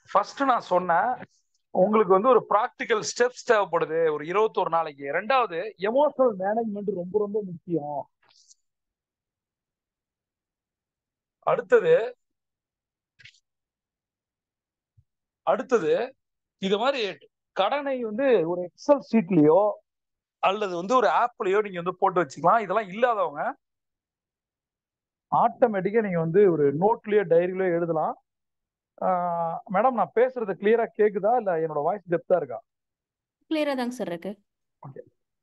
First நான் சொன்னேன் உங்களுக்கு வந்து ஒரு ப்ராக்டிக்கல் ஸ்டெப்ஸ் தேவைப்படுது ஒரு 21 நாளைக்கு. ரெண்டாவது எமோஷனல் மேனேஜ்மெண்ட் ரொம்ப ரொம்ப முக்கியம். அடுத்தது இது மாதிரி கடனை வந்து ஒரு எக்ஸல் ஷீட்லயோ அல்லது வந்து ஒரு ஆப்லயோ நீங்க வந்து போட்டு வச்சுக்கலாம். இதெல்லாம் இல்லாதவங்க ஆட்டோமேட்டிக்கா நீங்க வந்து ஒரு நோட்லயோ டைரியிலயோ எழுதலாம். மேடம் நான் பேசுறது கிளியரா கேக்குதா இல்ல என்னோட வாய்ஸ் டெப்தா இருக்கா? கிளியரா தாங்க சார் இருக்கு. Okay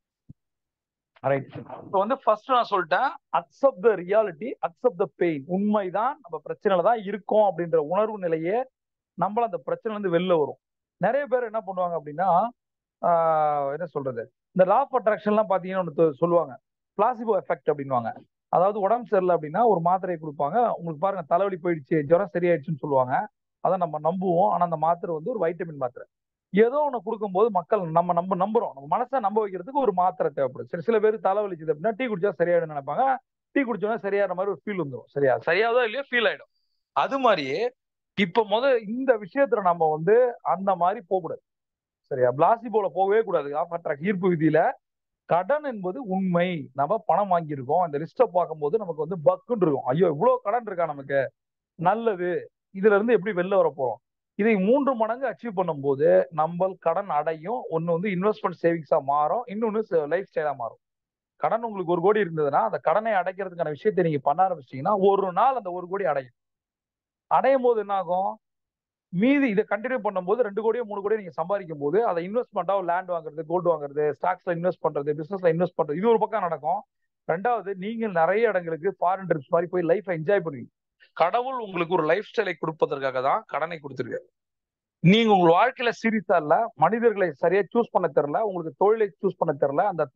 right. இப்போ வந்து ஃபர்ஸ்ட் நான் சொல்லிட்டேன், accept the reality, accept the pain. உண்மைதான், நம்ம பிரச்சனையில தான் இருக்கோம் அப்படின்ற உணர்வு நிலையே நம்மள அந்த பிரச்சனைல இருந்து வெளில வரும். நிறைய பேர் என்ன பண்ணுவாங்க அப்படின்னா என்ன சொல்றது, இந்த லா ஆஃப் அட்ராக்ஷன்லாம் பாத்தீங்கன்னா ஒன்று சொல்லுவாங்க, பிளாசிபோ எஃபெக்ட் அப்படின்வாங்க. அதாவது உடம்பு சரியில்லை அப்படின்னா ஒரு மாத்திரையை கொடுப்பாங்க, உங்களுக்கு பாருங்க தலைவலி போயிடுச்சு ஜுரம் சரியாயிடுச்சுன்னு சொல்லுவாங்க. அதை நம்ம நம்புவோம். ஆனா அந்த மாத்திரை வந்து ஒரு வைட்டமின் மாத்திரை. ஏதோ ஒண்ணு கொடுக்கும்போது மக்கள் நம்ம நம்புறோம், நம்ம மனசை நம்ப வைக்கிறதுக்கு ஒரு மாத்திரை தேவைப்படுது. சரி, சில பேர் தலைவலிக்குது அப்படின்னா டீ குடிச்சா சரியாயிடும் நினைப்பாங்க. டீ குடிச்சோன்னா சரியாகிற மாதிரி ஒரு ஃபீல் வந்துடும். சரியாதோ இல்லையோ ஃபீல் ஆயிடும். அது மாதிரியே இப்ப இந்த விஷயத்துல நம்ம வந்து அந்த மாதிரி போகக்கூடாது. சரியா, பிளாசிபோல போகவே கூடாது. ஈர்ப்பு விதியில கடன் என்பது உண்மை. நம்ம பணம் வாங்கியிருக்கோம், இந்த லிஸ்ட்டை பார்க்கும்போது நமக்கு வந்து பக்குன்னு இருக்கும், ஐயோ இவ்வளவு கடன் இருக்கா நமக்கு, நல்லது, இதுல இருந்து எப்படி வெளில வர போறோம். இதை 3 மடங்கு அச்சீவ் பண்ணும்போது நம்ம கடன் அடையும். ஒன்னு வந்து இன்வெஸ்ட்மெண்ட் சேவிங்ஸா மாறும், இன்னொன்னு லைஃப் ஸ்டைலா மாறும். கடன் உங்களுக்கு 1 கோடி இருந்ததுன்னா அந்த கடனை அடைக்கிறதுக்கான விஷயத்தை நீங்க பண்ண ஆரம்பிச்சிட்டீங்கன்னா ஒரு நாள் அந்த 1 கோடி அடையும் போது என்ன ஆகும், மீதி இதை கண்டினியூ பண்ணும்போது 2 கோடியோ 3 கோடியோ நீங்க சம்பாதிக்கும் போது அதை இன்வெஸ்ட்மெண்டா லேண்ட் வாங்குறது, கோல்டு வாங்குறது, ஸ்டாக்ஸ்ல இன்வெஸ்ட் பண்றது, பிசினஸ்ல இன்வெஸ்ட் பண்றது, இது ஒரு பக்கம் நடக்கும். ரெண்டாவது, நீங்க நிறைய இடங்களுக்கு ஃபாரின் ட்ரிப்ஸ் மாதிரி போய் லைஃப் என்ஜாய் பண்ணுவீங்க. கடவுள் உங்களுக்கு ஒரு லைஃப் ஸ்டைலை கொடுப்பதற்காக தான் கடனை கொடுத்துருக்காரு. நீங்க உங்க வாழ்க்கையில சீரியஸா இல்ல, மனிதர்களை சரியா சூஸ் பண்ண தெரியல, உங்களுக்கு தொழிலை சூஸ் பண்ண தெரியல, அந்த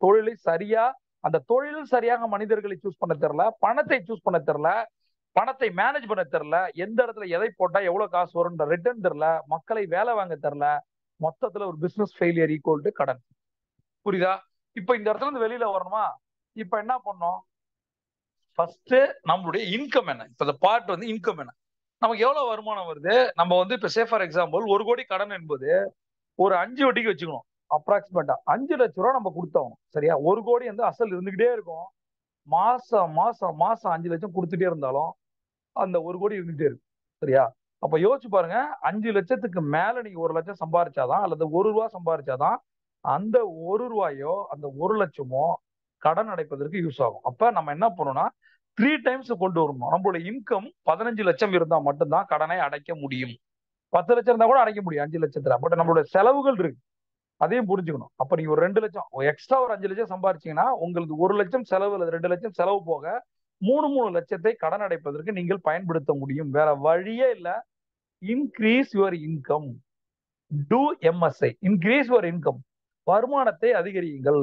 தொழிலும் சரியாக மனிதர்களை சூஸ் பண்ண தெரியல, பணத்தை சூஸ் பண்ண தெரியல, பணத்தை மேனேஜ் பண்ண தெரியல, எந்த இடத்துல எதை போட்டா எவ்வளவு காசு வரும் ரிட்டர்ன் தெரியல, மக்களை வேலை வாங்க தெரியல, மொத்தத்துல ஒரு பிசினஸ் ஃபெயிலியர் ஈக்குவல் டு கடன். புரியுதா? இப்ப இந்த இடத்துல இருந்து வெளியில வரணுமா? இப்ப என்ன பண்ணோம், ஃபர்ஸ்ட் நம்மளுடைய இன்கம் என்ன, இப்ப இந்த பார்ட் வந்து இன்கம் என்ன, நமக்கு எவ்வளவு வருமானம் வருது. நம்ம வந்து இப்ப சே ஃபார் எக்ஸாம்பிள் 1 கோடி கடன் என்பது ஒரு 5 வட்டிக்கு வச்சுக்கணும். அப்ராக்சிமேட்டா 5 லட்சம் ரூபாய் நம்ம கொடுத்தோம். சரியா, 1 கோடி வந்து அசல் இருந்துகிட்டே இருக்கும். மாசம் மாசம் மாசம் 5 லட்சம் கொடுத்துட்டே இருந்தாலும் அந்த 1 கோடி இருந்துட்டே இருக்கு. சரியா, அப்ப யோசிச்சு பாருங்க, 5 லட்சத்துக்கு மேல நீங்க 1 லட்சம் சம்பாரிச்சாதான் அல்லது 1 ரூபா சம்பாரிச்சாதான் அந்த 1 ரூபாயோ அந்த 1 லட்சமோ கடன் அடைப்பதற்கு யூஸ் ஆகும். அப்ப நம்ம என்ன பண்ணணும்னா 3 டைம்ஸ் கொண்டு வரணும். நம்மளோட இன்கம் 15 லட்சம் இருந்தா மட்டும்தான் கடனை அடைக்க முடியும். 10 லட்சம் இருந்தா கூட அடைக்க முடியும் 5 லட்சத்துல. பட் நம்மளோட செலவுகள் இருக்கு, அதையும் புரிஞ்சுக்கணும். அப்ப நீங்க ஒரு 2 லட்சம் எக்ஸ்ட்ரா ஒரு 5 லட்சம் சம்பாரிச்சீங்கன்னா உங்களுக்கு 1 லட்சம் செலவு அல்லது 2 லட்சம் செலவு போக 3 லட்சத்தை கடன் அடைப்பதற்கு நீங்கள் பயன்படுத்த முடியும். வேற வழியே இல்ல. Increase your income, do MSI, increase your income. வருமானத்தை அதிகரியுங்கள்.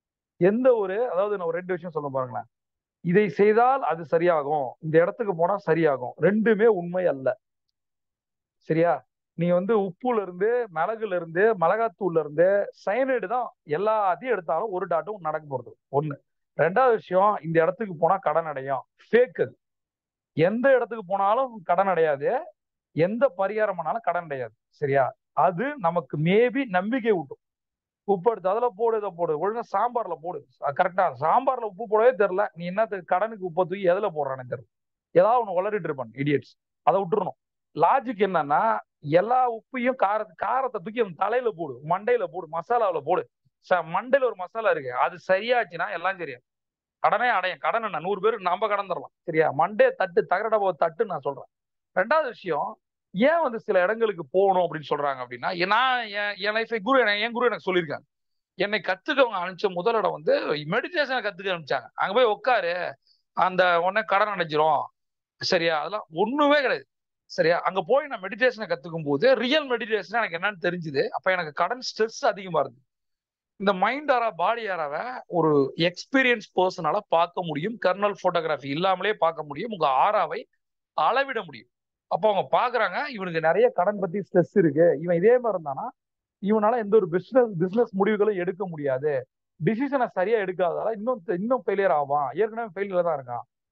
அதாவது நான் ஒரு 2 விஷயம் சொல்ல பாருங்களேன். இதை செய்தால் அது சரியாகும், இந்த இடத்துக்கு போனா சரியாகும், ரெண்டுமே உண்மை அல்ல. சரியா, நீ வந்து உப்புல இருந்து மிளகுல இருந்து மிளகாத்தூள்ல இருந்து சயனைடு தான் எல்லாத்தையும் எடுத்தாலும் ஒரு டாட்டும் நடக்க போறது ஒண்ணு. ரெண்டாவது விஷயம், இந்த இடத்துக்கு போனா கடன் அடையும், ஃபேக் அது. எந்த இடத்துக்கு போனாலும் கடன் அடையாது, எந்த பரிகாரம் பண்ணாலும் கடன் அடையாது. சரியா, அது நமக்கு மேபி நம்பிக்கை விட்டும். உப்பு எடுத்து அதுல போடு, இதை போடு, ஒழுங்கா சாம்பார்ல போடு, கரெக்டா சாம்பார்ல உப்பு போடவே தெரியல, நீ என்னத்துக்கு கடனுக்கு உப்பை தூக்கி எதுல போடுறானே தெரியல, ஏதாவது ஒண்ணு வளரிட்டு இருப்பான் இடியட்ஸ். அதை விட்டுறணும். லாஜிக் என்னன்னா, எல்லா உப்பையும் காரத்தை தூக்கி அவன் தலையில போடு, மண்டையில போடு, மசாலாவில போடு. மண்டையில ஒரு மசாலா இருக்கு, அது சரியாச்சுன்னா எல்லாம் சரியா, கடனே அடையும். கடன் என்ன 100 பேருக்கு நம்ம கடன் தரலாம். சரியா, மண்டே தட்டு தகரட தட்டு நான் சொல்றேன். ரெண்டாவது விஷயம், ஏன் வந்து சில இடங்களுக்கு போகணும் அப்படின்னு சொல்றாங்க அப்படின்னா, நான் என் லைஃப் என் குரு எனக்கு சொல்லியிருக்காங்க. என்னை கத்துக்கவங்க அனுப்பிச்ச முதல் இடம் வந்து மெடிடேஷனை கத்துக்க அனுப்பிச்சாங்க. அங்க போய் உட்காரு, அந்த உடனே கடன் அடைஞ்சிரும். சரியா, அதெல்லாம் ஒண்ணுமே கிடையாது. சரியா, அங்க போய் நான் மெடிடேஷனை கத்துக்கும் போது ரியல் மெடிடேஷன் எனக்கு என்னன்னு தெரிஞ்சுது. அப்ப எனக்கு கடன் ஸ்ட்ரெஸ் அதிகமா இருக்கு. இந்த மைண்ட் ஆரா பாடி ஆராவை ஒரு எக்ஸ்பீரியன்ஸ் பர்சனால பார்க்க முடியும், கர்னல் போட்டோகிராஃபி இல்லாமலே பார்க்க முடியும், உங்க ஆராவை அளவிட முடியும். அப்போ அவங்க பாக்குறாங்க, இவனுக்கு நிறைய கடன் பத்தி ஸ்ட்ரெஸ் இருக்கு, இவன் இதே மாதிரி இருந்தானா இவனால எந்த ஒரு பிசினஸ் முடிவுகளும் எடுக்க முடியாது, டிசிஷனை சரியா எடுக்காதால இன்னும் ஃபெயிலியர் ஆவான், ஏற்கனவே ஃபெயிலியர் தான் இருக்கான்,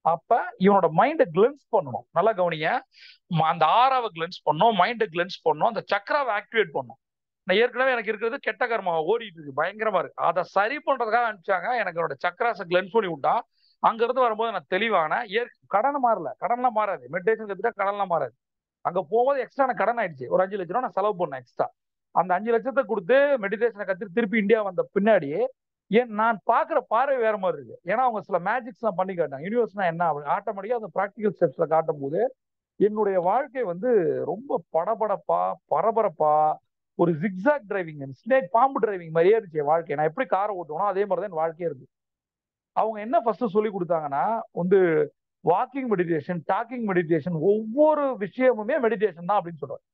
அப்ப இவனோட மைண்டை கிளென்ஸ் பண்ணணும். நல்லா கவனிங்க. அந்த ஆறாவை கிளென்ஸ் பண்ணணும், மைண்டை கிளென்ஸ் பண்ணணும், அந்த சக்கராவை ஆக்டிவேட் பண்ணணும். நான் ஏற்கனவே எனக்கு இருக்கிறது கெட்ட கர்மா ஓடிட்டு இருக்கு, பயங்கரமா இருக்கு. அதை சரி பண்றதுக்காக அனுப்பிச்சாங்க. எனக்கு என்னோட சக்கராசை கிளென்ஸ் பண்ணி விட்டா அங்க இருந்து வரும்போது நான் தெளிவான கடன் மாறல. கடன்லாம் மாறாது. மெடிடேஷன் கத்துட்டா கடன்லாம் மாறாது. அங்க போகும்போது எக்ஸ்ட்ரா எனக்கு கடன் ஆயிடுச்சு. ஒரு 5 லட்சம் ரூபா நான் செலவு பண்ணேன் எக்ஸ்ட்ரா. அந்த 5 லட்சத்தை கொடுத்து மெடிடேஷனை கத்துட்டு திருப்பி இந்தியா வந்த பின்னாடி ஏன் நான் பாக்குற பார்வை வேற மாதிரி இருக்கு. ஏன்னா அவங்க சில மேஜிக்ஸ் எல்லாம் பண்ணி காட்டாங்க. யூனிவர்ஸ்னா என்ன ஆட்டோமேட்டிக்கா அந்த ப்ராக்டிகல் ஸ்டெப்ஸ்ல காட்டும் போது என்னுடைய வாழ்க்கை வந்து ரொம்ப படபடப்பா, பரபரப்பா, ஒரு ஜிக்ஸாக் டிரைவிங், ஸ்னேக் பாம்பு டிரைவிங் மாதிரியே இருந்துச்சு என் வாழ்க்கை. நான் எப்படி காரை ஓட்டுவோனோ அதே மாதிரி தான் என் வாழ்க்கையே இருக்கு. அவங்க என்ன ஃபர்ஸ்ட் சொல்லி கொடுத்தாங்கன்னா வந்து வாக்கிங் மெடிடேஷன், டாக்கிங் மெடிடேஷன், ஒவ்வொரு விஷயமுமே மெடிடேஷன் தான் அப்படின்னு சொல்றாங்க.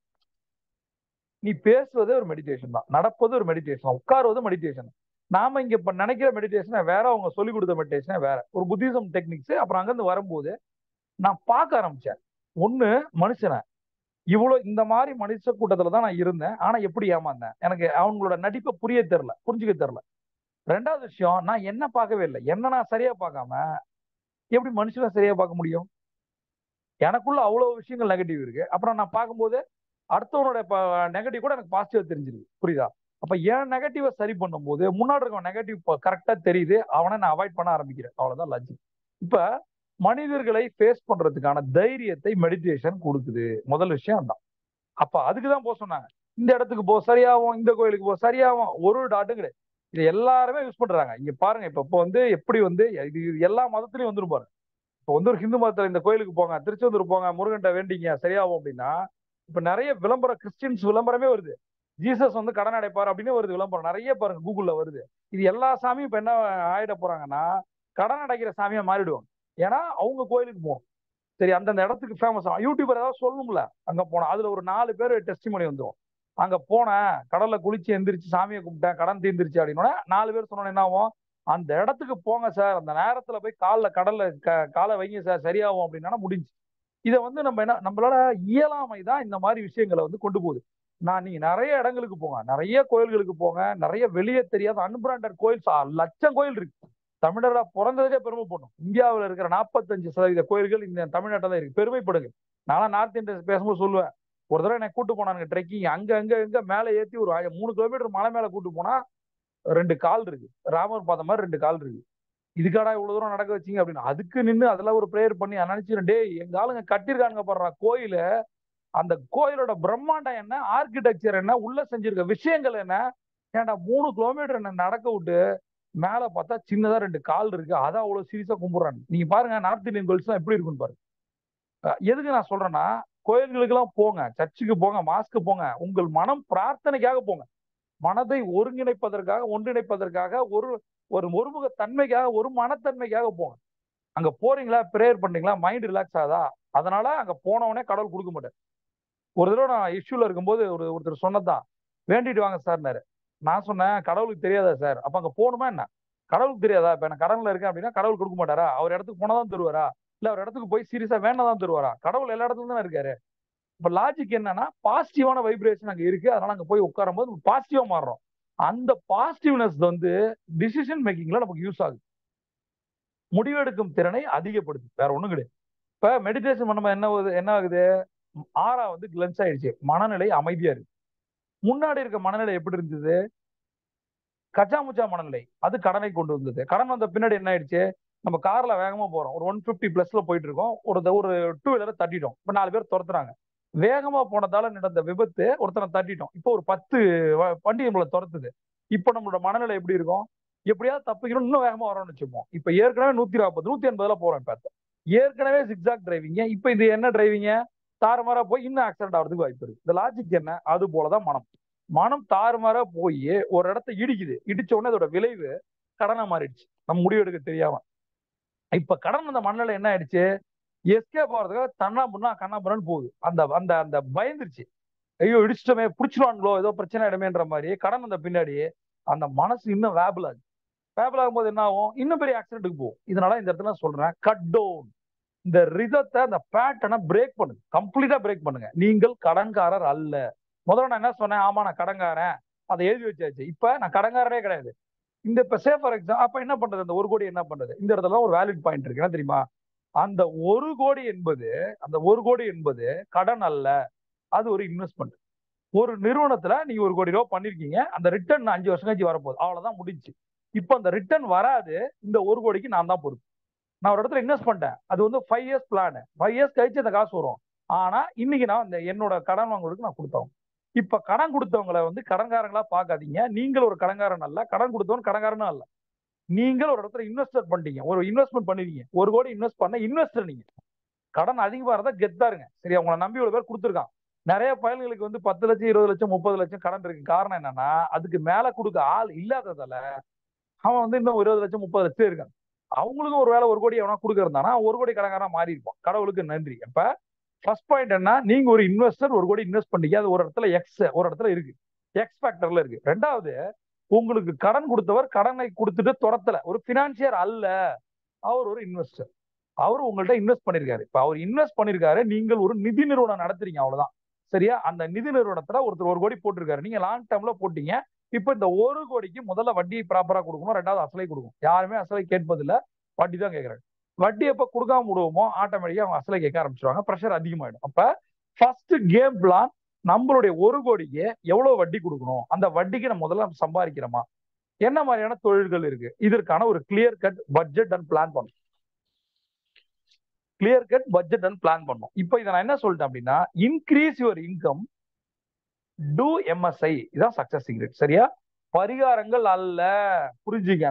நீ பேசுவதே ஒரு மெடிடேஷன் தான், நடப்பது ஒரு மெடிடேஷன், உட்காருவது மெடிடேஷன். நாம இங்க இப்ப நினைக்கிற மெடிடேஷன் வேற, அவங்க சொல்லி கொடுத்த மெடிடேஷன் வேற, ஒரு புத்திசம் டெக்னிக்ஸ். அப்புறம் அங்கிருந்து வரும்போது நான் பார்க்க ஆரம்பிச்சேன். ஒண்ணு, மனுஷனை இவ்வளவு இந்த மாதிரி மனுஷ கூட்டத்துல தான் நான் இருந்தேன். ஆனா எப்படி ஏமாந்தேன், எனக்கு அவங்களோட நடிப்பை புரிய தெரியல, புரிஞ்சுக்க தெரியல. ரெண்டாவது விஷயம், நான் என்ன பார்க்கவே இல்லை. என்ன நான் சரியா பார்க்காம எப்படி மனுஷனை சரியா பார்க்க முடியும்? எனக்குள்ள அவ்வளவு விஷயங்கள் நெகட்டிவ் இருக்கு. அப்புறம் நான் பார்க்கும்போது அடுத்தவனோட நெகட்டிவ் கூட எனக்கு பாசிட்டிவா தெரிஞ்சிருக்கு. புரியுதா? அப்ப என் நெகட்டிவ சரி பண்ணும்போது முன்னாடி இருக்க நெகட்டிவ் கரெக்டா தெரியுது, அவனை நான் அவாய்ட் பண்ண ஆரம்பிக்கிறேன். அவ்வளவுதான் லாஜிக். இப்ப மனிதர்களை ஃபேஸ் பண்றதுக்கான தைரியத்தை மெடிடேஷன் கொடுக்குது. முதல் விஷயம் அதான். அப்ப அதுக்குதான் போக சொன்னாங்க. இந்த இடத்துக்கு போ சரியாகும், இந்த கோயிலுக்கு போ சரியாகும், ஒரு டாட்டும் கிடையாது. இது எல்லாருமே யூஸ் பண்றாங்க. இங்க பாருங்க, இப்ப வந்து எப்படி வந்து இது எல்லா மதத்திலையும் வந்துரும் பாருங்க. இப்போ வந்து ஒரு ஹிந்து மதத்துல இந்த கோயிலுக்கு போங்க, திருச்செந்தூர் போங்க, முருகன்ட்ட வேண்டிங்க சரியாகும் அப்படின்னா, இப்ப நிறைய விளம்பரம், கிறிஸ்டின்ஸ் விளம்பரமே வருது. ஜீசஸ் வந்து கடன் அடைப்பார் அப்படின்னு வருது விளம்பரம், நிறைய பாருங்க கூகுள்ல வருது. இது எல்லா சாமியும் இப்ப என்ன ஆயிட போறாங்கன்னா, கடன் அடைக்கிற சாமியா மாறிடுவாங்க. ஏன்னா அவங்க கோயிலுக்கு போகணும். சரி, அந்தந்த இடத்துக்கு ஃபேமஸ் யூடியூபர் ஏதாவது சொல்லணும்ல, அங்க போனா அதுல ஒரு 4 பேர் டெஸ்டிமோனி வந்துடும். அங்க போனேன், கடல்ல குளிச்சு எந்திரிச்சு சாமியை கும்பிட்டேன், கடன் தீர்ந்துருச்சு அப்படின்னா 4 பேர் சொன்னோன்னு என்ன ஆகும்? அந்த இடத்துக்கு போங்க சார், அந்த நேரத்துல போய் கடல்ல காலை வைங்க சார் சரியாகும் அப்படின்னா முடிஞ்சு. இதை வந்து நம்ம என்ன, நம்மளோட இயலாமை தான் இந்த மாதிரி விஷயங்களை வந்து கொண்டு போகுது. நீங்க நிறைய இடங்களுக்கு போங்க, நிறைய கோயில்களுக்கு போங்க, நிறைய வெளியே தெரியாத அன்பிராண்டட் கோயில் லட்சம் கோயில் இருக்கு. தமிழரா பிறந்ததுக்கே பெருமைப்படணும். இந்தியாவில் இருக்கிற 45% கோயில்கள் இந்த தமிழ்நாட்டில் தான் இருக்கு. பெருமைப்படுங்க. நானும் நார்த் இந்தியன் பேசும்போது சொல்லுவேன். ஒரு தடவை எனக்கு கூட்டு போனாங்க ட்ரெக்கிங், அங்க அங்க எங்க மேலே ஏற்றி ஒரு 3 கிலோமீட்டர் மலை மேல கூட்டு போனா 2 கால் இருக்கு, ராமர் பார்த்த மாதிரி 2 கால் இருக்கு. இதுக்காடா இவ்வளவு தூரம் நடக்க வச்சீங்க அப்படின்னு அதுக்கு நின்று அதெல்லாம் ஒரு ப்ரேயர் பண்ணி நினைச்சிருந்தே, எங்க ஆளுங்க கட்டிருக்காங்க பாடுறா கோயில. அந்த கோயிலோட பிரம்மாண்டம் என்ன, ஆர்கிடெக்சர் என்ன, உள்ள செஞ்சிருக்க விஷயங்கள் என்ன. ஏன்டா 3 கிலோமீட்டர் என்ன நடக்க விட்டு மேல பார்த்தா சின்னதா 2 கால் இருக்கு, அதான் அவ்வளவு சீரியஸா கும்பிடுறாங்க. நீங்க பாருங்க நார்த் இந்தியன் கோயில்ஸ் எல்லாம் எப்படி இருக்குன்னு பாருங்க. எதுக்கு நான் சொல்றேன்னா, கோயில்களுக்கு எல்லாம் போங்க, சர்ச்சுக்கு போங்க, மாஸ்க்கு போங்க, உங்கள் மனம் பிரார்த்தனைக்காக போங்க. மனதை ஒருங்கிணைப்பதற்காக, ஒன்றிணைப்பதற்காக, ஒரு ஒரு ஒருமுக தன்மைக்காக, ஒரு மனத்தன்மைக்காக போங்க. அங்க போறீங்களா, பிரேயர் பண்றீங்களா, மைண்ட் ரிலாக்ஸ் ஆகுதா? அதனால அங்க போனவனே கடவுள் கொடுக்க மாட்டார். ஒரு தடவை நான் இஷ்யூல இருக்கும்போது ஒருத்தர் சொன்னதான், வேண்டிட்டு வாங்க சார்னாரு. நான் சொன்னேன், கடவுளுக்கு தெரியாதா சார்? அப்ப அங்க போகணுமா என்ன? கடவுளுக்கு தெரியாதா? இப்ப நான் கடவுள்ல இருக்கேன் அப்படின்னா கடவுள் கொடுக்க மாட்டாரா? அவர் இடத்துக்கு போனாதான் தருவாரா? இல்ல அவர் இடத்துக்கு போய் சீரியஸா வேணாதான் தருவாரா? கடவுள் எல்லா இடத்துல தானே இருக்காரு. இப்ப லாஜிக் என்னன்னா, பாசிட்டிவான வைப்ரேஷன் அங்க இருக்கு, அதனால அங்க போய் உட்காரும் போது பாசிட்டிவா மாறுறோம். அந்த பாசிட்டிவ்னஸ் வந்து டிசிஷன் மேக்கிங்ல நமக்கு யூஸ் ஆகுது. முடிவெடுக்கும் திறனை அதிகப்படுத்து, வேற ஒண்ணும் கிடையாது. இப்ப மெடிடேஷன் பண்ணும்போது என்ன ஆகுது? ஆறா வந்து கிளென்ஸ் ஆயிடுச்சு, மனநிலை அமைதியா இருக்கு. முன்னாடி இருக்க மனநிலை எப்படி இருந்தது? கச்சாமுச்சா மனநிலை. அது கடனை கொண்டு வந்தது. கடன் வந்த பின்னாடி என்ன ஆயிடுச்சு? நம்ம கார்ல வேகமா போறோம், ஒரு 150 பிளஸ்ல போயிட்டு இருக்கோம், ஒரு 2 வீலரை தட்டிட்டோம். இப்ப 4 பேர் துரத்துறாங்க. வேகமா போனதால நடந்த விபத்து, ஒருத்தனை தட்டிட்டோம். இப்போ ஒரு 10 வண்டி நம்மளை துரத்துது. இப்ப நம்மளோட மனநிலை எப்படி இருக்கும்? எப்படியாவது தப்பிக்கணும், இன்னும் வேகமா வரோம்னு வச்சுப்போம். இப்ப ஏற்கனவே 140 180 போறோம். இப்ப ஏற்கனவே ஜிக்ஸாக் டிரைவிங்க, இப்ப இது என்ன டிரைவிங்க? தாறுமாறா போய் இன்னும் ஆக்சிடென்ட் ஆகிறதுக்கு வாய்ப்பு இருக்கு. இந்த லாஜிக் என்ன? அது போலதான் மனம். மனம் தாறுமாறா போய் ஒரு இடத்த இடிக்குது, இடிச்ச உடனே அதோட விளைவு கடனா மாறிடுச்சு, நம்ம முடிவெடுக்க தெரியாம. இப்ப கடன் அந்த மண்ணில என்ன ஆயிடுச்சு? எஸ்கேப் ஆகிறதுக்காக தன்னா புண்ணா கண்ணா புண்ணு போகுது. அந்த அந்த அந்த பயந்துருச்சு, ஐயோ இடிச்சிட்டோமே, பிடிச்சிருவாங்களோ, ஏதோ பிரச்சனை ஆயிடுமேன்ற மாதிரி கடன் வந்த பின்னாடி அந்த மனசு இன்னும் வேபிள் ஆகுது. வேபிள் ஆகும்போது என்ன ஆகும்? இன்னும் பெரிய ஆக்சிடென்ட்டுக்கு போகும். இதனால இந்த இடத்துல சொல்றேன், கட் டவுன். இந்த ரிதத்தை, அந்த பேட்டர்னை பிரேக் பண்ணுங்க, கம்ப்ளீட்டா பிரேக் பண்ணுங்க. நீங்கள் கடன்காரர் அல்ல. முதல்ல நான் என்ன சொன்னேன்? ஆமா நான் கடன்காரன், அதை எழுதி வச்சாச்சு. இப்ப நான் கடன்காரனே கிடையாது. இந்த இப்ப சே ஃபார் எக்ஸாம்பிள் அப்ப என்ன பண்றது? அந்த 1 கோடி என்ன பண்றது? இந்த இடத்துல ஒரு வேலிட் பாயிண்ட் இருக்கு, என்ன தெரியுமா? அந்த 1 கோடி என்பது அந்த 1 கோடி என்பது கடன் அல்ல, அது ஒரு இன்வெஸ்ட்மெண்ட். ஒரு நிறுவனத்துல நீங்க 1 கோடி ரூபாய் பண்ணிருக்கீங்க, அந்த ரிட்டர்ன் 5 வருஷம் கழிச்சு வரப்போகுது, அவ்வளவுதான் முடிஞ்சு. இப்ப அந்த ரிட்டர்ன் வராது, இந்த 1 கோடிக்கு நான் தான் பொறுப்பு. நான் ஒரு இடத்துல இன்வெஸ்ட் பண்ணிட்டேன், அது வந்து 5 இயர்ஸ் பிளான், 5 இயர்ஸ் கழிச்சு அந்த காசு வரும். ஆனா இன்னைக்கு நான் இந்த என்னோட கடன் வாங்குறதுக்கு நான் கொடுத்தவங்க. இப்ப கடன் கொடுத்தவங்களை வந்து கடன்காரங்களா பார்க்காதீங்க. நீங்கள் ஒரு கடன்காரன் அல்ல, கடன் கொடுத்தவன் கடன்காரனும் அல்ல. நீங்கள் ஒரு இடத்துல இன்வெஸ்டர் பண்ணிட்டீங்க, ஒரு இன்வெஸ்ட்மெண்ட் பண்ணிருக்கீங்க, 1 கோடி இன்வெஸ்ட் பண்ண இன்வெஸ்டர் நீங்க. கடன் அதிகமா இருந்தா கெத்தா இருங்க, சரியா? உங்களை நம்பி இவ்வளவு பேர் கொடுத்துருக்கான். நிறைய பயல்களுக்கு வந்து 10 லட்சம் 20 லட்சம் 30 லட்சம் கடன் இருக்கு. காரணம் என்னன்னா, அதுக்கு மேல கொடுக்க ஆள் இல்லாததால அவன் வந்து இன்னும் 20 லட்சம் 30 லட்சம் இருக்கான். அவங்களுக்கும் ஒரு வேலை 1 கோடி எவனா கொடுக்கறதானா 1 கோடி கடன்காரனா மாறி இருப்பான். கடவுளுக்கு நன்றி. அப்ப ஃபர்ஸ்ட் பாயிண்ட் என்ன, நீங்க ஒரு இன்வெஸ்டர் 1 கோடி இன்வெஸ்ட் பண்ணீங்க, அது ஒரு இடத்துல எக்ஸ், ஒரு இடத்துல இருக்கு, எக்ஸ் ஃபேக்டர்ல இருக்கு. ரெண்டாவது, உங்களுக்கு கடன் கொடுத்தவர் கடனை கொடுத்துட்டு துரத்தல, ஒரு பினான்சியர் அல்ல, அவர் ஒரு இன்வெஸ்டர். அவரு உங்கள்ட்ட இன்வெஸ்ட் பண்ணிருக்காரு. இப்ப அவர் இன்வெஸ்ட் பண்ணிருக்காரு, நீங்கள் ஒரு நிதி நிறுவனம் நடத்துறீங்க, அவ்வளவுதான், சரியா? அந்த நிதி நிறுவனத்துல ஒருத்தர் 1 கோடி போட்டிருக்காரு, நீங்க லாங் டேர்ம்ல போட்டீங்க. இப்ப இந்த 1 கோடிக்கு முதல்ல வட்டியை ப்ராப்பரா கொடுக்கணும், ரெண்டாவது அசலை கொடுக்கணும். யாருமே அசலை கேட்பதில்ல, வட்டி தான் கேட்கறாங்க. வட்டி எப்ப கொடுக்காம விடுவோமோ ஆட்டோமேட்டிக்கா அவங்க அசலை கேட்க ஆரம்பிச்சிருவாங்க, பிரஷர் அதிகமாயிடும். அப்ப ஃபர்ஸ்ட் கேம் பிளான், நம்மளுடைய 1 கோடிக்கு எவ்வளவு வட்டி கொடுக்கணும், அந்த வட்டிக்கு நம்ம முதல்ல சம்பாதிக்கிறோமா, என்ன மாதிரியான தொழில்கள் இருக்கு, இதற்கான ஒரு clear cut budget and plan பண்ணணும். Clear cut budget and plan பண்ணும். இப்போ இதை நான் என்ன சொல்லிட்டேன் அப்படின்னா, increase your income, do MSI, இதான் சக்சஸ் சீக்ரெட், சரியா? பரிகாரங்கள் அல்ல, புரிஞ்சுங்க.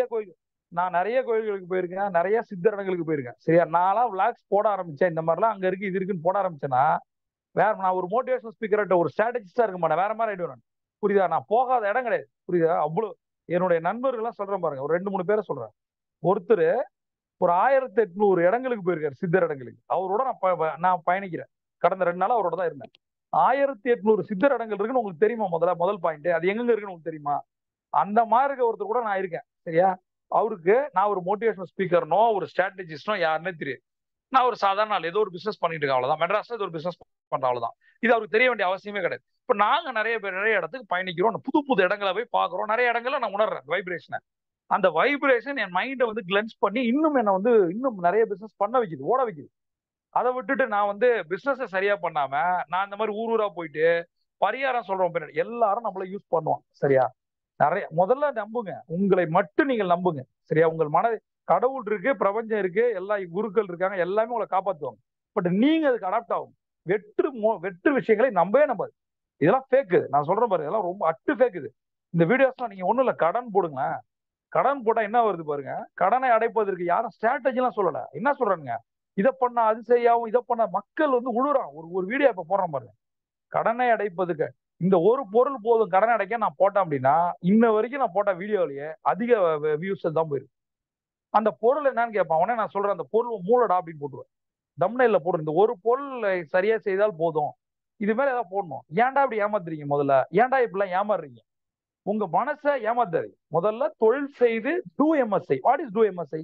நான் நிறைய கோயில்களுக்கு போயிருக்கேன், நிறைய சித்தரணங்களுக்கு போயிருக்கேன், சரியா? நான்லாம் விளாக்ஸ் போட ஆரம்பிச்சேன், இந்த மாதிரிலாம் அங்க இருக்கு இது இருக்குன்னு போட ஆரம்பிச்சேன்னா, வேற நான் ஒரு மோட்டிவேஷனல் ஸ்பீக்கர்கிட்ட ஒரு ஸ்ட்ராட்டஜிஸ்டா இருக்க மாட்டேன், வேற மாதிரி ஆயிடுவேன். புரியுதா? நான் போகாத இடம் கிடையாது, புரியுதா? அவ்வளவு என்னுடைய நண்பர்கள் எல்லாம் சொல்றேன் பாருங்க, ஒரு 2 3 பேரை சொல்றேன். ஒருத்தர் ஒரு 1800 இடங்களுக்கு போயிருக்காரு, சித்தர் இடங்களுக்கு. அவரோட நான் பயணிக்கிறேன், கடந்த 2 நாள் அவரோட தான் இருந்தேன். 1800 சித்தர் இடங்கள் இருக்குன்னு உங்களுக்கு தெரியுமா? முதல் பாயிண்ட், அது எங்க இருக்குன்னு உங்களுக்கு தெரியுமா? அந்த மாதிரி இருக்க ஒருத்தர் கூட நான் இருக்கேன், சரியா? அவருக்கு நான் ஒரு மோட்டிவேஷனல் ஸ்பீக்கர்னோ ஒரு ஸ்ட்ராட்டஜிஸ்டோ யாருன்னே தெரியும். நான் ஒரு சாதாரண ஆள், ஏதோ ஒரு பிசினஸ் பண்ணிட்டு இருக்கேன், அவ்வளவுதான். மெட்ராஸ்ல ஏதோ ஒரு பிசினஸ் பண்றேன், அவ்வளவுதான். இது அவருக்கு தெரிய வேண்டிய அவசியமே கிடையாது. இப்ப நாங்க நிறைய பேர் நிறைய இடத்துக்கு பயணிக்கிறோம், புது புது இடங்களை போய் பாக்குறோம், நிறைய இடங்கள்ல நான் உணர்றேன் வைப்ரேஷனை. அந்த வைப்ரேஷன் என் மைண்டை வந்து கிளென்ஸ் பண்ணி இன்னும் என்ன வந்து இன்னும் நிறைய பிசினஸ் பண்ண வைக்குது, ஓட வைக்குது. அதை விட்டுட்டு நான் வந்து பிசினஸ் சரியா பண்ணாம நான் இந்த மாதிரி ஊர் ஊரா போயிட்டு பரிகாரம் சொல்றோம் பின்னாடி எல்லாரும் நம்மள யூஸ் பண்ணுவோம், சரியா? நிறைய முதல்ல நம்புங்க, உங்களை மட்டும் நீங்கள் நம்புங்க, சரியா? உங்கள் கடவுள் இருக்கு, பிரபஞ்சம் இருக்கு, எல்லா குருக்கள் இருக்காங்க, எல்லாமே உங்களை காப்பாத்துவாங்க. பட் நீங்க அதுக்கு அடாப்ட் ஆகும். வெற்று விஷயங்களை நம்பவே நம்பாது. இதெல்லாம் ஃபேக்கு, நான் சொல்றேன் பாருங்க, இதெல்லாம் ரொம்ப அட்டு ஃபேக். இது இந்த வீடியோஸ்லாம் நீங்க ஒண்ணும் இல்ல, கடன் போடுங்க. கடன் போட்டா என்ன வருது பாருங்க. கடனை அடைப்பதற்கு யாரும் ஸ்ட்ராட்டஜி எல்லாம் சொல்லல, என்ன சொல்றாங்க, இதை பண்ணா அது செய்யாவும், இதை பண்ண மக்கள் வந்து உழுறான். ஒரு வீடியோ இப்ப போடுறேன் பாருங்க, கடனை அடைப்பதுக்கு இந்த ஒரு பொருள் போதும் கடனை அடைக்க நான் போட்டேன் அப்படின்னா, இன்ன வரைக்கும் நான் போட்ட வீடியோலயே அதிக வியூஸ் தான் போயிருக்கு. அந்த பொருள் என்னன்னு கேட்பான், உடனே நான் சொல்றேன், அந்த பொருள் மூலடா அப்படின்னு போட்டுருவேன், தம்ப்நெயில்ல போடுறேன், இந்த ஒரு பொருள் சரியா செய்தால் போதும், இது மேல ஏதாவது போடணும். ஏன்டா இப்படி ஏமாத்துறீங்க? முதல்ல ஏன்டா இப்படிலாம் ஏமாறுறீங்க? உங்க மனசை ஏமாத்தாரு. முதல்ல தொழில் செய்து do MSI. What is do MSI?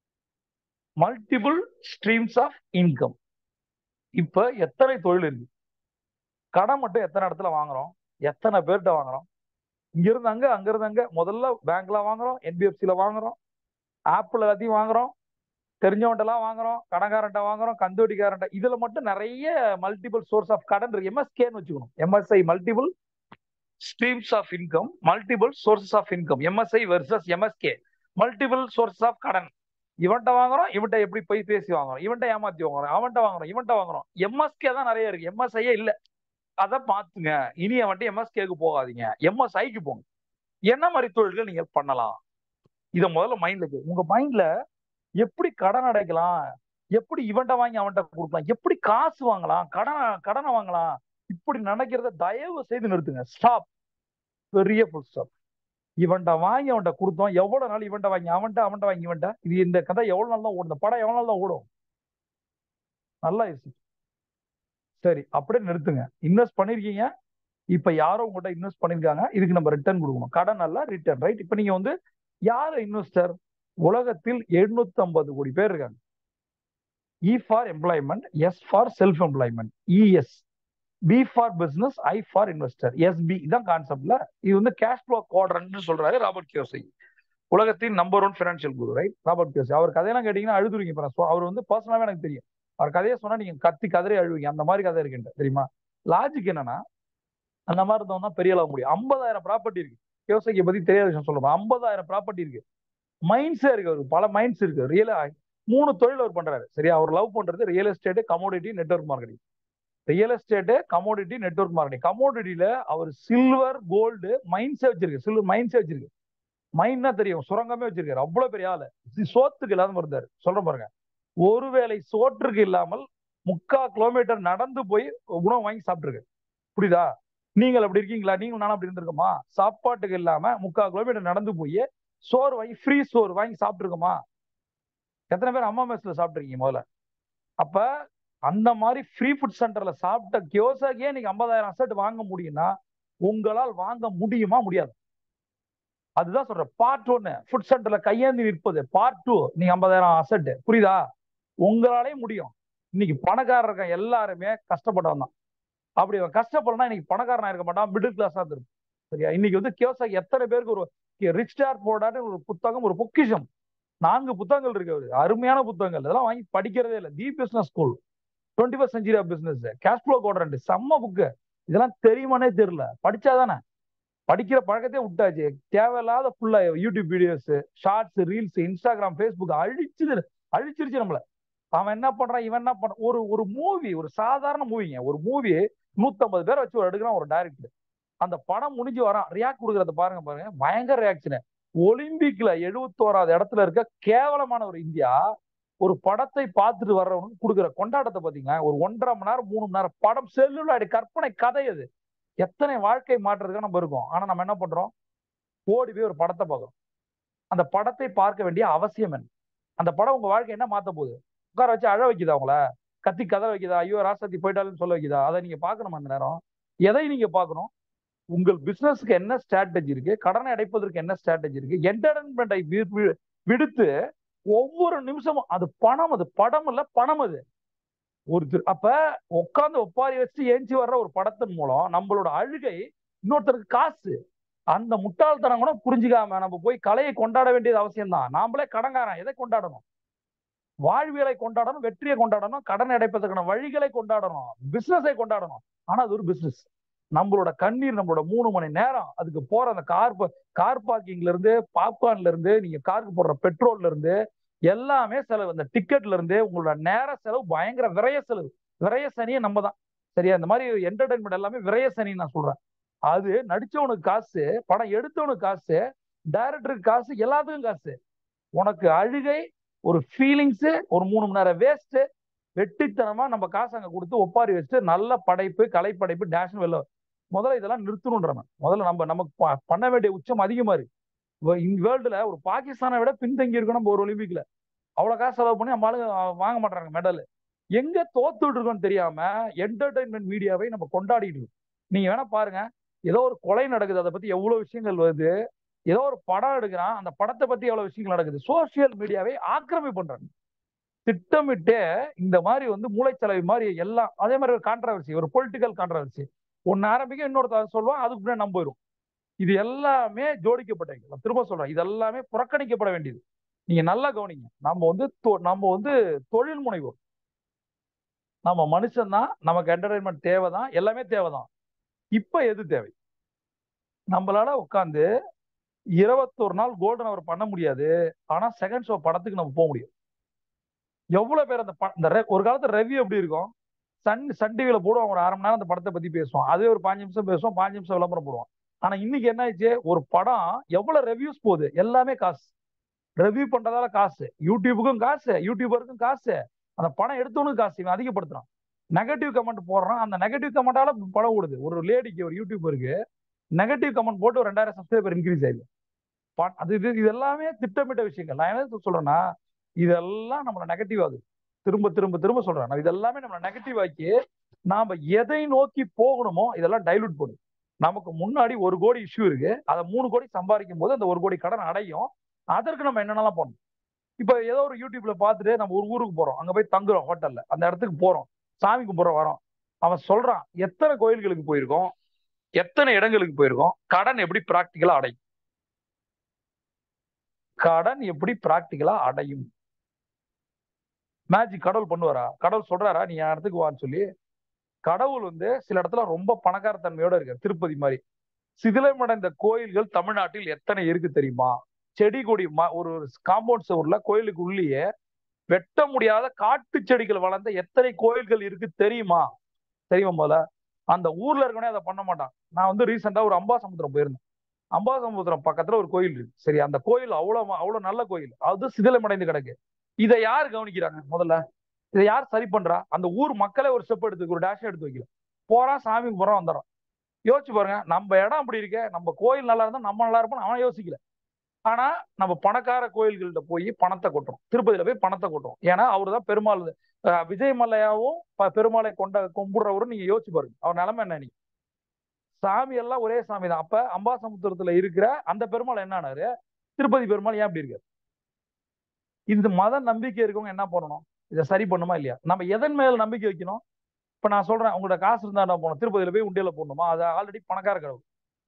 Multiple streams of income. இப்ப எத்தனை தொழில் இருக்கு, கடன் மட்டும் எத்தனை இடத்துல வாங்குறோம், எத்தனை பேர்கிட்ட வாங்குறோம், இங்க இருந்தாங்க அங்க இருந்தாங்க. முதல்ல பேங்க்ல வாங்குறோம், என்பிஎஃப்சில வாங்குறோம், ஆப்பிள் எல்லாத்தையும் வாங்குறோம், தெரிஞ்சவன்ட்ட எல்லாம் வாங்குறோம், கடன்காரன்ட்ட வாங்குறோம், கந்துவட்டிக்காரன்ட்ட. இதுல மட்டும் நிறைய மல்டிபிள் சோர்ஸ் ஆஃப் கடன் இருக்கு. எம்எஸ்கேன்னு வச்சுக்கணும், MSI multiple streams of income, multiple sources of income. MSI versus MSK, multiple sources of கடன். இவன்ட்ட வாங்குறோம், இவன்ட்ட எப்படி போய் பேசி வாங்குறோம், இவன்ட்ட ஏமாத்தி வாங்குறோம், அவன்ட்ட வாங்குறோம், இவன்ட்ட வாங்குறோம். எம்எஸ்கே தான் நிறைய இருக்கு, எம்எஸ்ஐயே இல்ல. அதை பாத்துங்க. இனி அவன்ட்டு எம்எஸ்கேக்கு போகாதீங்க, எம்எஸ்ஐக்கு போங்க. என்ன மாதிரி தொழில்கள் நீங்க பண்ணலாம், இதை முதல்ல மைண்ட்ல உங்க மைண்ட்ல எப்படி கடன் அடைக்கலாம், எப்படி இவன்ட்ட வாங்கி அவன்கிட்ட கொடுக்கலாம், எப்படி காசு வாங்கலாம், கடனை வாங்கலாம், இப்படி நினைக்கிறத தயவு செய்து நிறுத்துங்க. ஸ்டாப், பெரிய ஃபுல் ஸ்டாப். இவன்ட்ட வாங்கி அவன்கிட்ட கொடுத்தோம், எவ்வளவு நாள் இவன்ட்ட வாங்கி அவன்கிட்ட வாங்கி இவன்ட்ட, இது இந்த கதை எவ்வளவு நாள் தான் ஓடும், இந்த படம் எவ்வளவு நாள் தான் ஓடும்? நல்லா யோசி. சரி, அப்படியே நிறுத்துங்க. இன்வெஸ்ட் பண்ணிருக்கீங்க, இப்ப யாரோ உங்கள்கிட்ட இன்வெஸ்ட் பண்ணிருக்காங்க, இதுக்கு நம்ம ரிட்டர்ன் கொடுக்கணும். கடன் அல்ல, ரிட்டர்ன், ரைட்? இப்ப நீங்க வந்து யாரு இன்வெஸ்டர்? உலகத்தில் 750 கோடி பேர் இருக்காங்க. E for employment, S for self employment, ES. B for business, I for investor, SB. இதான் கான்செப்ட்ல. இது வந்து கேஷ் ஃப்ளோ குவாட்ரண்ட் சொல்றாரு ராபர்ட் கியோசகி. உலகத்தின் நம்பர் ஒன் ஃபினான்ஷியல் குரு, ரைட்? Robert Kiyosaki. அவர் கதையெல்லாம் கேட்டீங்கன்னா அழுதுருவீங்க. அவர் வந்து பர்சனலாவே எனக்கு தெரியும். அவர் கதையை சொன்னா நீங்க கத்தி கதறி அழுவீங்க. அந்த மாதிரி கதை இருக்குன்ற தெரியுமா? லாஜிக் என்னன்னா, அந்த மாதிரி இருந்தவங்க தான் பெரிய அளவு முடியும். 50,000 ப்ராப்பர்ட்டி இருக்கு. கியோசாகியை பத்தி தெரியாத விஷயம் சொல்லுவோம். 50,000 ப்ராப்பர்ட்டி இருக்கு. மைண்ட்ஸே இருக்கு. அவருக்கு பல மைண்ட்ஸ் இருக்கு. 3 தொழில் அவர் பண்றாரு. சரியா? அவர் லவ் பண்றது real estate, commodity, network marketing. Real estate, commodity, network marketing. கமோடிட்டியில அவர் சில்வர், கோல்டு மைண்ட்ஸே வச்சிருக்கு. சில்வர் மைண்ட்ஸே வச்சிருக்கு. மைண்ட்னா தெரியும், சுரங்கமே வச்சிருக்காரு. அவ்வளவு பெரிய ஆளு. சோத்துக்கு இல்லாம இருந்தாரு. சொல்றேன் பாருங்க, ஒருவேளை சோற்றுக்கு இல்லாமல் 3/4 கிலோமீட்டர் நடந்து போய் உணவு வாங்கி சாப்பிட்டுருக்கு. புரியுதா? நீங்கள் அப்படி இருக்கீங்களா? நீங்களும் நானும் அப்படி இருந்திருக்கோமா? சாப்பாட்டுக்கு இல்லாம 3/4 கிலோமீட்டர் நடந்து போய் சோறு வாங்கி, ஃப்ரீ சோறு வாங்கி சாப்பிட்டுருக்கோமா? எத்தனை பேர் அம்மா மெஸ்ல சாப்பிட்டுருக்கீங்க முதல்ல? அப்ப அந்த மாதிரி ஃப்ரீ ஃபுட் சென்டர்ல சாப்பிட்ட கியோசாகியே நீங்க 50,000 அசட் வாங்க முடியும்னா உங்களால் வாங்க முடியுமா? முடியாது. அதுதான் சொல்றேன். பார்ட் 1 ஃபுட் சென்டர்ல கையேந்தி நிற்பது. பார்ட் 2 நீங்க 50,000 அசட். புரியுதா? உங்களாலே முடியும். இன்னைக்கு பணக்காரர் இருக்க எல்லாருமே கஷ்டப்பட்டவன் தான். அப்படி அவன் கஷ்டப்படலாம் இன்னைக்கு பணக்காரனா இருக்க மாட்டான், மிடில் கிளாஸா இருக்கும். சரியா? இன்னைக்கு வந்து கியோசாகி எத்தனை பேருக்கு ஒரு ரிச் டாட் போர்டான்னு ஒரு புத்தகம், ஒரு பொக்கிஷம். 4 புத்தகங்கள் இருக்கு. அவரு அருமையான புத்தகங்கள். இதெல்லாம் வாங்கி படிக்கிறதே இல்லை. The business school, 21st century of business, cash flow quadrant, செம்ம புக்கு. இதெல்லாம் தெரியுமானே தெரியல. படிச்சாதானே. படிக்கிற பழக்கத்தையே விட்டாச்சு. தேவையில்லாத ஃபுல்லா YouTube videos, shorts, reels, Instagram, Facebook அழிச்சிருச்சு நம்மள. அவன் என்ன பண்றான், இவன் என்ன பண்றான். ஒரு ஒரு மூவி, ஒரு சாதாரண மூவிங்க, ஒரு மூவி 150 பேரை வச்சு ஒரு எடுக்கிறான் ஒரு டைரக்டர். அந்த படம் முடிஞ்சு வரான், ரியாக்ட் கொடுக்கறத பாருங்க பாருங்க, பயங்கர ரியாக்ஷன். ஒலிம்பிக்ல 71வது இடத்துல இருக்க கேவலமான ஒரு இந்தியா ஒரு படத்தை பார்த்துட்டு வர்றவனுக்கு கொடுக்குற கொண்டாட்டத்தை பாத்தீங்கன்னா, ஒரு 1.5 மணி நேரம் 3 மணி நேரம் படம், செல்லுலாடி கற்பனை கதை. அது எத்தனை வாழ்க்கை மாற்றுறதுக்கு நம்ம இருக்கோம். ஆனா நம்ம என்ன பண்றோம்? ஓடி போய் ஒரு படத்தை பார்க்கறோம். அந்த படத்தை பார்க்க வேண்டிய அவசியம் என்ன? அந்த படம் உங்க வாழ்க்கை என்ன மாத்த போகுது? உட்கார வச்சு அழ வைக்குதா? உங்களை கத்தி கதை வைக்குதா? ஐயோ ராசாத்தி போயிட்டாலும் சொல்ல வைக்குதா? அதை நீங்க பார்க்கணுமா? அந்த நேரம் எதை நீங்க பார்க்கணும்? உங்கள் பிசினஸ்க்கு என்ன ஸ்ட்ராட்டஜி இருக்கு? கடனை அடைப்பதற்கு என்ன ஸ்ட்ராட்டஜி இருக்கு? என்டர்டைன்மெண்டை விடுத்து ஒவ்வொரு நிமிஷமும் அது பணம், அது படம் இல்ல, பணம் அது. அப்ப உட்காந்து ஒப்பாரி வச்சு ஏஞ்சி வர்ற ஒரு படத்தின் மூலம் நம்மளோட அழுகை இன்னொருத்தருக்கு காசு. அந்த முட்டாள்தனம் கூட புரிஞ்சுக்காம நம்ம போய் கலையை கொண்டாட வேண்டியது அவசியம் தான். நாமளே கடங்காரன். எதை கொண்டாடணும்? வாழ்வியலை கொண்டாடணும், வெற்றியை கொண்டாடணும், கடன் அடைப்பதற்கான வழிகளை கொண்டாடணும், பிசினஸை கொண்டாடணும். ஆனா அது ஒரு பிசினஸ். நம்மளோட கண்ணீர், நம்மளோட 3 மணி நேரம் அதுக்கு போற அந்த கார் பார்க்கிங்ல இருந்து, பாப்கார்ன்ல இருந்து, நீங்க காருக்கு போடுற பெட்ரோல்ல இருந்து எல்லாமே செலவு. அந்த டிக்கெட்ல இருந்து உங்களோட நேர செலவு பயங்கர விரய செலவு. விரய சனியை நம்ம தான். சரியா? இந்த மாதிரி என்டர்டைன்மெண்ட் எல்லாமே விரய சனின்னு நான் சொல்றேன். அது நடிச்சவனுக்கு காசு, படம் எடுத்தவனுக்கு காசு, டைரக்டருக்கு காசு, எல்லாத்துக்கும் காசு. உனக்கு அழுகை, ஒரு ஃபீலிங்ஸ், ஒரு 3 மணி நேரம் வேஸ்ட், வெட்டித்தனமா நம்ம காசு அங்க கொடுத்து ஒப்பாரி வச்சுட்டு நல்ல படைப்பு, கலைப்படைப்பு டேஷ் வெளில. முதல்ல இதெல்லாம் நிறுத்தணும்ன்ற. முதல்ல நமக்கு பண்ண வேண்டிய உச்சம் அதிகமா இருக்கு. இந்த வேர்ல்டுல ஒரு பாகிஸ்தானை விட பின்தங்கி இருக்கணும் நம்ம ஒரு ஒலிம்பிக்ல. அவ்வளவு காசு செலவு பண்ணி நம்ம ஆளுங்க வாங்க மாட்டாங்க மெடல். எங்க தோத்துட்டு இருக்கோம்னு தெரியாம என்டர்டைன்மெண்ட் மீடியாவை நம்ம கொண்டாடிட்டு இருக்கோம். நீங்க வேணா பாருங்க, ஏதோ ஒரு கொலை நடக்குது, அதை பத்தி எவ்வளவு விஷயங்கள் வருது. ஏதோ ஒரு படம் எடுக்கிறான், அந்த படத்தை பத்தி எவ்வளவு விஷயங்கள் நடக்குது. சோசியல் மீடியாவை ஆக்கிரமி பண்றாங்க திட்டமிட்டு. இந்த மாதிரி வந்து மூளைச்சலவை மாதிரி எல்லாம். அதே மாதிரி ஒரு கான்ட்ரவர்சி, ஒரு பொலிட்டிக்கல் கான்ட்ரவர்சி ஒன்னு ஆரம்பிக்க, இன்னொருத்த சொல்லுவான், அதுக்கு முன்னாடி நம்ம போயிடும். இது எல்லாமே ஜோடிக்கப்பட்ட, திரும்ப சொல்றேன், இது எல்லாமே புறக்கணிக்கப்பட வேண்டியது. நீங்க நல்லா கவனிங்க. நம்ம வந்து தொழில் முனைவோர். நம்ம மனுஷன் தான். நமக்கு என்டர்டைன்மெண்ட் தேவைதான், எல்லாமே தேவைதான். இப்ப எது தேவை? நம்மளால உட்காந்து 21 நாள் கோல்டன் அவர் பண்ண முடியாது. ஆனா செகண்ட் ஷோ படத்துக்கு நம்ம போக முடியும். எவ்வளவு பேர் ஒரு காலத்துல ரெவ்யூ எப்படி இருக்கும்? சன் டிவில போடுவான், ஒரு 1/2 மணி நேரம் அந்த படத்தை பத்தி பேசுவான். அதே ஒரு 5 நிமிஷம் பேசுவான், 5 நிமிஷம் விளம்பரம் போடுவான். ஆனா இன்னைக்கு என்ன ஆயிடுச்சு? ஒரு படம் எவ்வளவு ரெவ்யூஸ் போகுது, எல்லாமே காசு. ரெவ்யூ பண்றதால காசு, யூடியூபுக்கும் காசு, யூடியூபருக்கும் காசு, அந்த படம் எடுத்தவனுக்கு காசு. இவன் அதிகப்படுத்துறான். நெகட்டிவ் கமெண்ட் போடுறான், அந்த நெகட்டிவ் கமெண்டால படம் ஓடுது. ஒரு லேடிக்கு, ஒரு யூடியூபருக்கு நெகட்டிவ் கமெண்ட் போட்டு ஒரு 2000 சப்ஸ்கிரைபர் இன்க்ரீஸ் ஆயிடுது. இது எல்லாமே திட்டமிட்ட விஷயங்கள். நான் என்ன சொல்றேன்னா, இதெல்லாம் நம்மள நெகட்டிவ் ஆகுது. திரும்ப திரும்ப திரும்ப சொல்றேன், இதெல்லாமே நம்மள நெகட்டிவ் ஆக்கி நாம எதை நோக்கி போகணுமோ இதெல்லாம் டைலூட் பண்ணும். நமக்கு முன்னாடி 1 கோடி இஷ்யூ இருக்கு, அதை 3 கோடி சம்பாதிக்கும் போது அந்த 1 கோடி கடன் அடையும். அதற்கு நம்ம என்னென்னலாம் பண்ணணும்? இப்ப ஏதோ ஒரு யூடியூப்ல பார்த்துட்டு நம்ம ஒரு ஊருக்கு போறோம், அங்க போய் தங்குறோம் ஹோட்டல்ல, அந்த இடத்துக்கு போறோம், சாமி கும்பிடுறோம், வரோம். அவன் சொல்றான் எத்தனை கோயில்களுக்கு போயிருக்கோம், எத்தனை இடங்களுக்கு போயிருக்கோம், கடன் எப்படி பிராக்டிக்கலா அடையும். கடன் எப்படி பிராக்டிக்கலா அடையும்? மேஜிக் கடவுள் பண்ணுவாரா? கடவுள் சொல்றாரா நீ என் இடத்துக்கு வான்னு சொல்லி? கடவுள் வந்து சில இடத்துல ரொம்ப பணக்கார தன்மையோட இருக்கு. திருப்பதி மாதிரி சிதிலமடைந்த கோயில்கள் தமிழ்நாட்டில் எத்தனை இருக்கு தெரியுமா? செடி கொடி ஒரு காம்பவுண்ட் சுவர்ல கோயிலுக்கு உள்ளேயே வெட்ட முடியாத காட்டு செடிகள் வளர்ந்த எத்தனை கோயில்கள் இருக்கு தெரியுமா? தெரியுமா போல? அந்த ஊர்ல இருக்கவனே அதை பண்ண மாட்டான். நான் வந்து ரீசெண்டா ஒரு அம்பாசமுத்திரம் போயிருந்தேன். அம்பாசமுத்திரம் பக்கத்துல ஒரு கோயில் இருக்கு. சரி, அந்த கோயில் அவ்வளவு அவ்வளவு நல்ல கோயில். அது சிதிலமடைந்து கிடக்கு. இதை யார் கவனிக்கிறாங்க முதல்ல? இதை யார் சரி பண்றா? அந்த ஊர் மக்களே ஒரு ஸ்டெப் எடுத்து ஒரு டேஷ் எடுத்து வைக்கல. போறான், சாமி போறான், வந்துடுறான். யோசிச்சு பாருங்க, நம்ம இடம் அப்படி இருக்க, நம்ம கோயில் நல்லா இருந்தா நம்ம நல்லா இருப்போம் அவன் யோசிக்கல. ஆனா நம்ம பணக்கார கோயில்கள்ட்ட போய் பணத்தை கொட்டுறோம். திருப்பதியில போய் பணத்தை கொட்டுறோம். ஏன்னா அவருதான் பெருமாள். விஜய் மல்லையாவும் பெருமாளை கும்பிடுறவரும் நீங்க யோசிச்சு பாருங்க, அவர் நிலைமை என்ன? நீங்க சாமி எல்லாம் ஒரே சாமி தான். அப்ப அம்பாசமுத்திரத்துல இருக்கிற அந்த பெருமாள் என்ன ஆனாரு? திருப்பதி பெருமாள் ஏன் அப்படி இருக்காரு? இந்த மத நம்பிக்கை இருக்கவங்க என்ன பண்ணணும்? இதை சரி பண்ணுமா இல்லையா? நம்ம எதன் மேல நம்பிக்கை வைக்கணும்? இப்ப நான் சொல்றேன், உங்களோட காசு இருந்தா என்ன போகணும்? திருப்பதியில போய் உண்டியல போடணுமா? அது ஆல்ரெடி பணக்கார கடவுள்.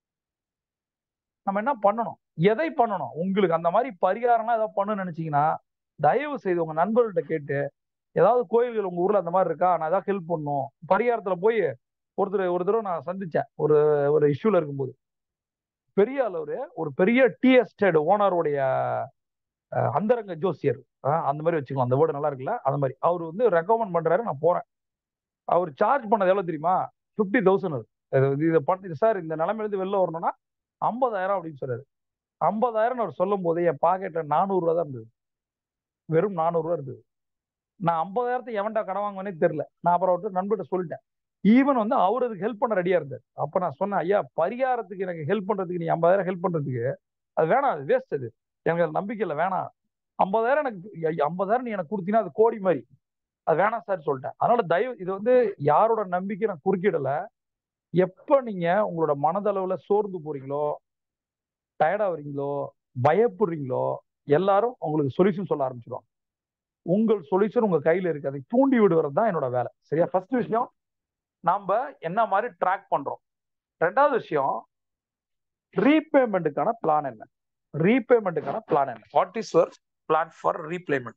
நம்ம என்ன பண்ணணும்? எதை பண்ணணும்? உங்களுக்கு அந்த மாதிரி பரிகாரம்லாம் ஏதாவது பண்ணணும்னு நினைச்சீங்கன்னா தயவு செய்து உங்க நண்பர்கள்ட்ட கேட்டு, ஏதாவது கோயில்கள் உங்க ஊர்ல அந்த மாதிரி இருக்கா, நான் ஏதாவது ஹெல்ப் பண்ணும் பரிகாரத்துல போய். ஒரு தடவை நான் சந்திச்சேன், ஒரு ஒரு இஷ்யூல இருக்கும்போது. பெரிய அளவு ஒரு பெரிய டீ எஸ்டேட் ஓனருடைய அந்தரங்க ஜோசியர், அந்த மாதிரி வச்சுக்கலாம், அந்த வேர்டு நல்லா இருக்குல்ல, அந்த மாதிரி அவர் வந்து ரெக்கமெண்ட் பண்றாரு. நான் போறேன். அவர் சார்ஜ் பண்ணது எவ்வளவு தெரியுமா? 50,000. இதை பண்ணி சார், இந்த நிலைமையில இருந்து வெளில வரணும்னா 50,000 அப்படின்னு சொல்றாரு. 50,000 அவர் சொல்லும் போது என் பாக்கெட்ல 400 ரூபா தான் இருந்தது. வெறும் 400 ரூபா இருந்தது. நான் 50,000 எவன்டா கடன் வாங்குவேனே தெரியல. நான் அப்புறம் அவர்கிட்ட நண்பர்கிட்ட சொல்லிட்டேன். ஈவன் வந்து அவர் அதுக்கு ஹெல்ப் பண்ண ரெடியா இருந்தார். அப்ப நான் சொன்னேன், ஐயா பரிகாரத்துக்கு எனக்கு ஹெல்ப் பண்றதுக்கு நீ 50,000 ஹெல்ப் பண்றதுக்கு அது வேணாம், அது வேஸ்ட். அது எனக்கு அது நம்பிக்கை இல்லை, வேணாம். 50,000 எனக்கு 50,000 நீ எனக்கு கொடுத்தீங்கன்னா அது கோடி மாதிரி. அது வேணாம் சார் சொல்லிட்டேன். அதனால தயவு, இது வந்து யாரோட நம்பிக்கை நான் குறுக்கிடல. எப்ப நீங்க உங்களோட மனதளவுல சோர்ந்து போறீங்களோ, டயர்டா வரீங்களோ, பயப்படுறீங்களோ, எல்லாரும் உங்களுக்கு சொல்யூஷன் சொல்ல ஆரம்பிச்சிடும். உங்கள் சொல்யூஷன் உங்க கையில இருக்கு. அதை தூண்டி விடுவது தான் என்னோட வேலை. சரியா? ஃபர்ஸ்ட் விஷயம், நாம என்ன மாதிரி ட்ராக் பண்றோம். ரெண்டாவது விஷயம், ரீபேமெண்ட்டுக்கான பிளான் என்ன? ரீபேமெண்ட்டுக்கான பிளான் என்ன? What is your plan for repayment?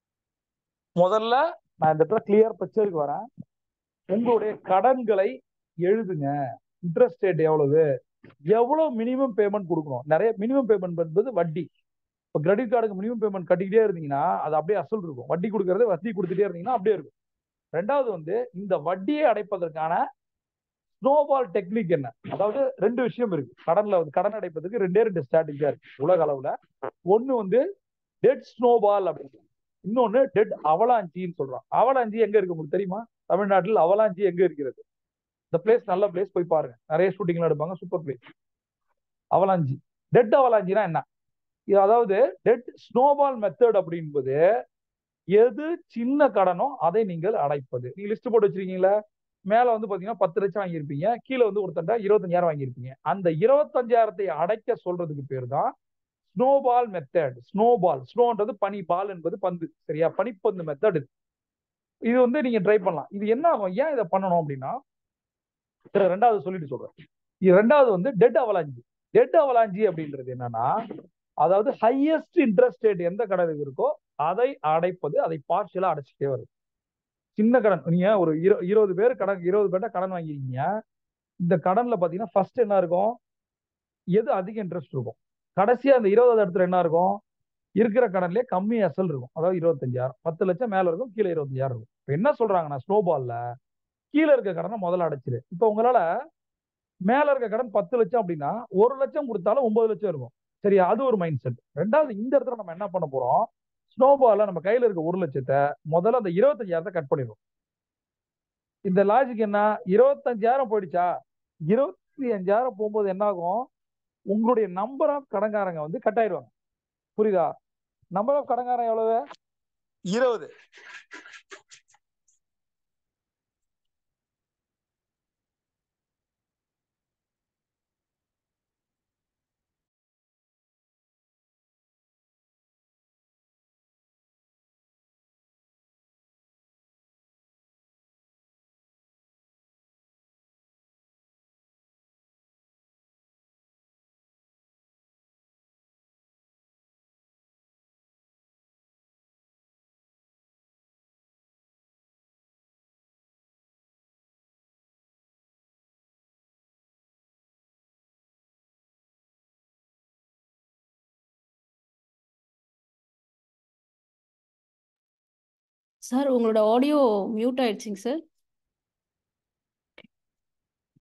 முதல்ல நான் இந்த இடத்துல கிளியர் பிக்சருக்கு வரேன். உங்களுடைய கடன்களை எழுதுங்க. இன்ட்ரெஸ்ட் ரேட் எவ்வளவு, எவ்வளவு மினிமம் பேமெண்ட் கொடுக்கணும். நிறைய மினிமம் பேமெண்ட் என்பது வட்டி. இப்போ கிரெடிட் கார்டுக்கு மினிமம் பேமெண்ட் கட்டிக்கிட்டே இருந்தீங்கன்னா அது அப்படியே அசல் இருக்கும். வட்டி கொடுக்கறது வட்டி கொடுத்துட்டே இருந்தீங்கன்னா அப்படியே இருக்கும். ரெண்டாவது வந்து இந்த வட்டியை அடைப்பதற்கான ஸ்னோபால் டெக்னிக் என்ன? அதாவது ரெண்டு விஷயம் இருக்கு கடன்ல. வந்து கடன் அடைப்பதற்கு ரெண்டு ஸ்ட்ராட்டஜியா இருக்கு உலக அளவுல. ஒண்ணு வந்து டெட் ஸ்னோபால் அப்படின்னு, இன்னொன்னு டெட் அவலாஞ்சின்னு சொல்றான். அவலாஞ்சி எங்க இருக்கு உங்களுக்கு தெரியுமா? தமிழ்நாட்டில் அவலாஞ்சி எங்க இருக்கிறது? இந்த பிளேஸ் நல்ல பிளேஸ், போய் பாருங்க. நிறைய ஷூட்டிங்லாம் எடுப்பாங்க, சூப்பர் பிளேஸ் அவலாஞ்சி. டெட் அவலாஞ்சினா என்ன? அதாவது டெட் ஸ்னோபால் மெத்தட் அப்படின்பது எது சின்ன கடனோ அதை நீங்கள் அடைப்பது. நீங்க லிஸ்ட் போட்டு வச்சிருக்கீங்களா? மேல வந்து பாத்தீங்கன்னா 10 லட்சம் வாங்கியிருப்பீங்க, கீழே வந்து ஒருத்தண்ட 25,000 வாங்கியிருப்பீங்க. அந்த 25,000 அடைக்க சொல்றதுக்கு பேர் தான் ஸ்னோபால் மெத்தட். ஸ்னோபால், ஸ்னோன்றது பனி, பால் என்பது பந்து. சரியா? பனிப்பந்து மெத்தட். இது வந்து நீங்க ட்ரை பண்ணலாம். இது என்ன ஆகும், ஏன் இதை பண்ணணும் அப்படின்னா, ரெண்டாவது சொல்லிட்டு சொல்றேன். இது ரெண்டாவது வந்து டெட் அவலாஞ்சி. டெட் அவலாஞ்சி அப்படின்றது என்னன்னா, அதாவது ஹையஸ்ட் இன்ட்ரெஸ்ட் ரேட் எந்த கடனுக்கு இருக்கோ அதை அடைப்பது, அதை பார்ஷியலா அடைச்சிட்டே வருது. சின்ன கடன், நீங்க ஒரு 20 பேர் கடன், 20 பேர்ட்ட கடன் வாங்கிருக்கீங்க. இந்த கடன்ல பாத்தீங்கன்னா ஃபர்ஸ்ட் என்ன இருக்கும்? எது அதிக இன்ட்ரெஸ்ட் இருக்கும்? கடைசியா அந்த 20வது இடத்துல என்ன இருக்கும்? இருக்கிற கடன்லயே கம்மி அசல் இருக்கும். அதாவது 25,000. 10 லட்சம் மேல இருக்கும், கீழே 25,000 இருக்கும். இப்ப என்ன சொல்றாங்கன்னா ஸ்னோபால்ல, கீழே இருக்க கடனை முதல்ல அடைச்சிரு. இப்ப உங்களால மேல இருக்க கடன் 10 லட்சம் அப்படின்னா 1 லட்சம் கொடுத்தாலும் 9 லட்சம் இருக்கும். சரியா? அது ஒரு மைண்ட் செட். ரெண்டாவது, இந்த இடத்துல நம்ம என்ன பண்ண போறோம்? ஸ்னோபால நம்ம கையில இருக்க 1 லட்சத்தை முதல்ல அந்த 25,000 கட் பண்ணிடுவோம். இந்த லாஜிக் என்ன? 25,000 போயிடுச்சா? 25,000 போகும்போது என்ன ஆகும்? உங்களுடைய நம்பர் ஆஃப் கடன்காரங்க வந்து கட் ஆயிடுவாங்க. புரியுதா? நம்பர் ஆஃப் கடன்காரங்க எவ்வளவு? 20. சார் உங்களோட ஆடியோ மியூட் ஆயிடுச்சுங்க சார்.